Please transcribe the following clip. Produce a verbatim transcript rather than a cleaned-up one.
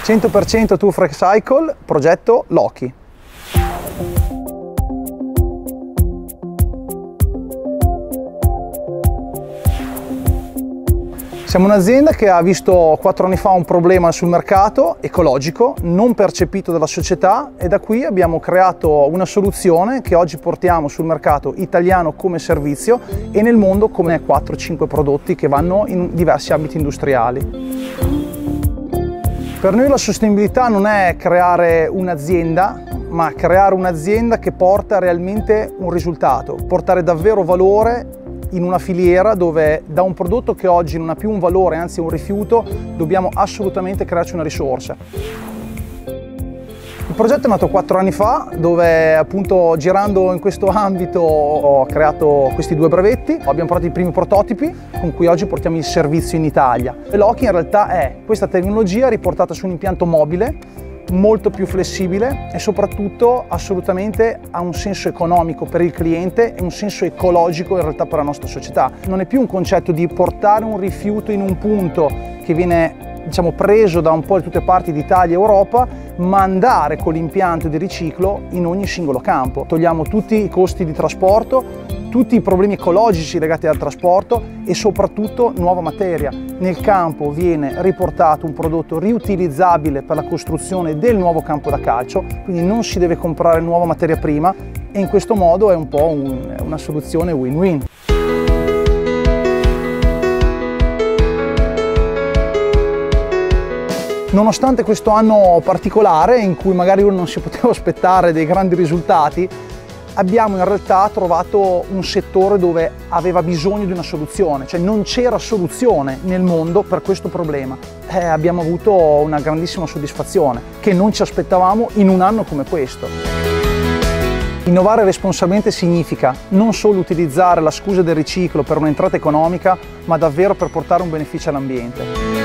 cento per cento To Recycle, progetto Loki. Siamo un'azienda che ha visto quattro anni fa un problema sul mercato ecologico non percepito dalla società e da qui abbiamo creato una soluzione che oggi portiamo sul mercato italiano come servizio e nel mondo come quattro cinque prodotti che vanno in diversi ambiti industriali. Per noi la sostenibilità non è creare un'azienda, ma creare un'azienda che porta realmente un risultato, portare davvero valore in una filiera dove da un prodotto che oggi non ha più un valore, anzi un rifiuto, dobbiamo assolutamente crearci una risorsa. Il progetto è nato quattro anni fa, dove appunto girando in questo ambito ho creato questi due brevetti, abbiamo portato i primi prototipi con cui oggi portiamo il servizio in Italia. E Loki in realtà è questa tecnologia riportata su un impianto mobile, molto più flessibile e soprattutto assolutamente ha un senso economico per il cliente e un senso ecologico in realtà per la nostra società. Non è più un concetto di portare un rifiuto in un punto che viene diciamo preso da un po' di tutte le parti d'Italia e Europa, ma andare con l'impianto di riciclo in ogni singolo campo. Togliamo tutti i costi di trasporto, tutti i problemi ecologici legati al trasporto e soprattutto nuova materia. Nel campo viene riportato un prodotto riutilizzabile per la costruzione del nuovo campo da calcio, quindi non si deve comprare nuova materia prima e in questo modo è un po' un, una soluzione win-win. Nonostante questo anno particolare in cui magari uno non si poteva aspettare dei grandi risultati, abbiamo in realtà trovato un settore dove aveva bisogno di una soluzione, cioè non c'era soluzione nel mondo per questo problema. Eh, abbiamo avuto una grandissima soddisfazione che non ci aspettavamo in un anno come questo. Innovare responsabilmente significa non solo utilizzare la scusa del riciclo per un'entrata economica, ma davvero per portare un beneficio all'ambiente.